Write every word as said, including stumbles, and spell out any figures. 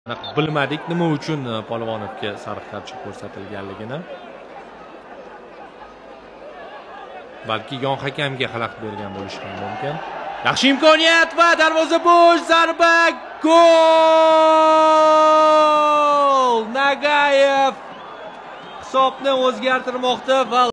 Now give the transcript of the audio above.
Bilmadik nima uchun Polvonovga sariq kartochka ko'rsatilganligini. Balki yon hakamga xalaqit bergan bo'lishi ham mumkin. Yaxshi imkoniyat va darvoza bo'sh, zarba, gol! Nagayev hisobni o'zgartirmoqda va